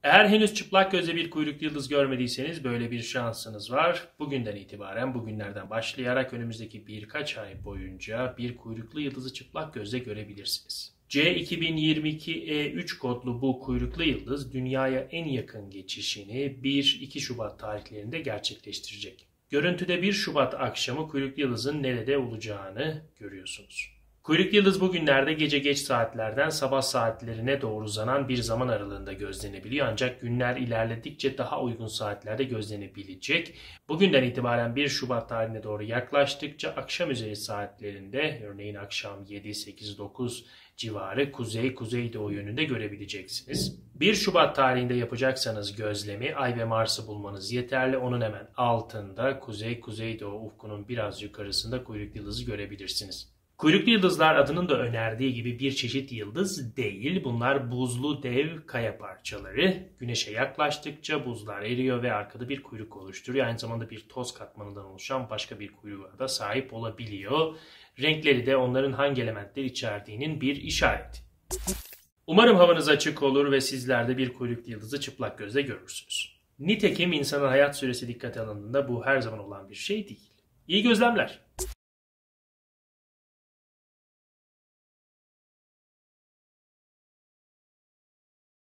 Eğer henüz çıplak gözle bir kuyruklu yıldız görmediyseniz böyle bir şansınız var. Bugünden itibaren, bugünlerden başlayarak önümüzdeki birkaç ay boyunca bir kuyruklu yıldızı çıplak gözle görebilirsiniz. C2022E3 kodlu bu kuyruklu yıldız Dünya'ya en yakın geçişini 1-2 Şubat tarihlerinde gerçekleştirecek. Görüntüde 1 Şubat akşamı kuyruklu yıldızın nerede olacağını görüyorsunuz. Kuyruklu yıldız bugünlerde gece geç saatlerden sabah saatlerine doğru uzanan bir zaman aralığında gözlenebiliyor. Ancak günler ilerledikçe daha uygun saatlerde gözlenebilecek. Bugünden itibaren 1 Şubat tarihine doğru yaklaştıkça akşam üzeri saatlerinde, örneğin akşam 7, 8, 9 civarı kuzey-kuzeydoğu yönünde görebileceksiniz. 1 Şubat tarihinde yapacaksanız gözlemi Ay ve Mars'ı bulmanız yeterli. Onun hemen altında kuzey-kuzeydoğu ufkunun biraz yukarısında kuyruklu yıldızı görebilirsiniz. Kuyruklu yıldızlar adının da önerdiği gibi bir çeşit yıldız değil. Bunlar buzlu dev kaya parçaları. Güneşe yaklaştıkça buzlar eriyor ve arkada bir kuyruk oluşturuyor. Aynı zamanda bir toz katmanından oluşan başka bir kuyruğa da sahip olabiliyor. Renkleri de onların hangi elementler içerdiğinin bir işareti. Umarım havanız açık olur ve sizler de bir kuyruklu yıldızı çıplak gözle görürsünüz. Nitekim insanın hayat süresi dikkate alındığında bu her zaman olan bir şey değil. İyi gözlemler.